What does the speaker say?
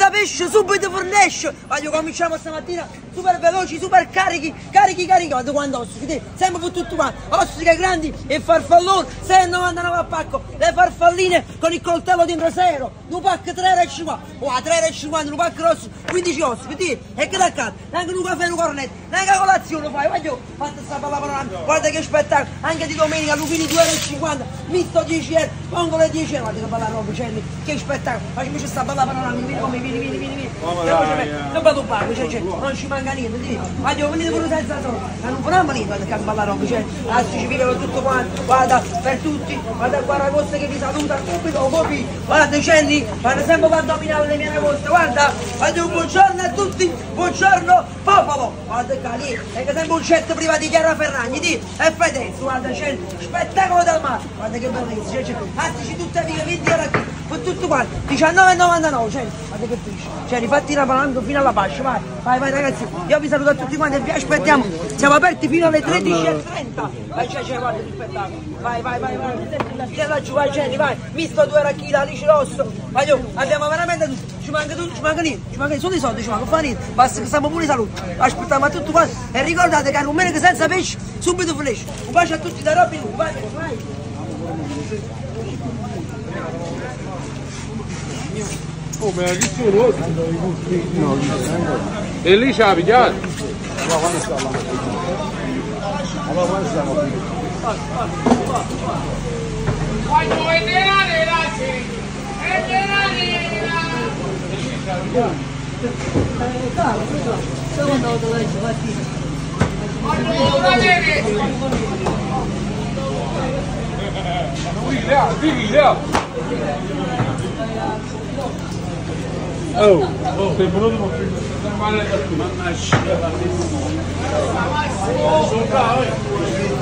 senza pesce subito fornisce. Voglio cominciamo stamattina super veloci, super carichi, guarda quando ostiche, sempre per tutto quanto, ostiche grandi e farfalloni, 6,99 a pacco, le farfalline con il coltello dentro zero, un pacco 3,50, oh, 3,50, un pacco grosso, 15 ostiche, e che da accanto, neanche un caffè, un cornetto, neanche colazione fai, voglio, fate sta palla panoramica, guarda che spettacolo, anche di domenica, lupini 2,50, misto 10 euro, vongole 10 euro, guarda che bella roba, che spettacolo, facciamo sta balla panoramica, vieni, non vado un pacco, non ci manca niente, voglio venire pure senza soldi, ma non faremo niente, guarda che bella roba, ci vivono tutto quanto, guarda, per tutti, guarda qua Ragosta che vi saluta subito, copi, guarda Cenni, guarda sempre per dominare le mie Ragoste, guarda un buongiorno a tutti, buongiorno popolo, guarda qua lì, è che sempre un jet privato di Chiara Ferragni, e Fedez, guarda c'è spettacolo del mare, guarda che bellezza, attici tutte vive, 20 euro qui, per tutto quanto, 19,99, guarda che pesce, rifatti la panoramica fino alla fascia, vai ragazzi, io vi saluto a tutti quanti e vi aspettiamo, siamo aperti fino alle 13:30, vai guarda che spettacolo, vai, stai laggiù, vai, misto 2 racchine, alice rosso, abbiamo veramente tutto, ci manca niente, solo i soldi, ci manca niente, basta che stiamo pure in salute, aspettiamo a tutti quanti e ricordate che un meno che senza pesce, subito flash, un bacio a tutti da Robin Hood, vai. Oh, ma che sono? No, e lì c'ha pigliato? Ma quando stiamo qui? Allora quando stiamo qui? Quando è nera, sì! È nera! Secondo dove vai Oh, sei venuto male da tu.